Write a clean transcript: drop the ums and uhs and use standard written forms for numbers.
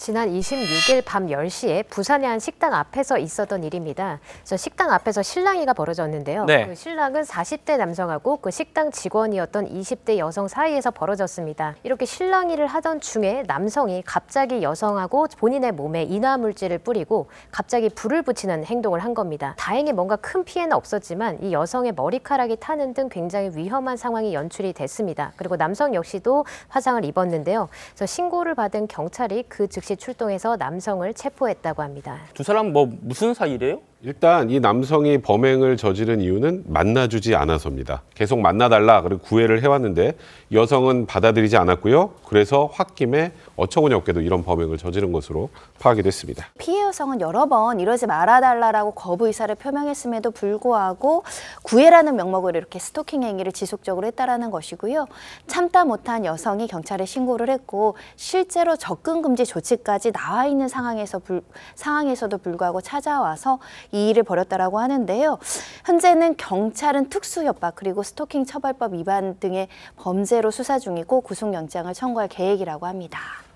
지난 26일 밤 10시에 부산의 한 식당 앞에서 있었던 일입니다. 그래서 식당 앞에서 실랑이가 벌어졌는데요. 네. 그 실랑은 40대 남성하고 그 식당 직원이었던 20대 여성 사이에서 벌어졌습니다. 이렇게 실랑이를 하던 중에 남성이 갑자기 여성하고 본인의 몸에 인화물질을 뿌리고 갑자기 불을 붙이는 행동을 한 겁니다. 다행히 뭔가 큰 피해는 없었지만 이 여성의 머리카락이 타는 등 굉장히 위험한 상황이 연출이 됐습니다. 그리고 남성 역시도 화상을 입었는데요. 그래서 신고를 받은 경찰이 그 즉시 출동해서 남성을 체포했다고 합니다. 두 사람 무슨 사이래요? 일단 이 남성이 범행을 저지른 이유는 만나주지 않아서입니다. 계속 만나달라 그리고 구애를 해왔는데 여성은 받아들이지 않았고요. 그래서 홧김에 어처구니 없게도 이런 범행을 저지른 것으로 파악이 됐습니다. 피해 여성은 여러 번 이러지 말아달라고 거부 의사를 표명했음에도 불구하고 구애라는 명목으로 이렇게 스토킹 행위를 지속적으로 했다라는 것이고요. 참다 못한 여성이 경찰에 신고를 했고 실제로 접근 금지 조치까지 나와 있는 상황에서도 불구하고 찾아와서 이 일을 벌였다라고 하는데요. 현재는 경찰은 특수협박 그리고 스토킹 처벌법 위반 등의 범죄로 수사 중이고 구속영장을 청구할 계획이라고 합니다.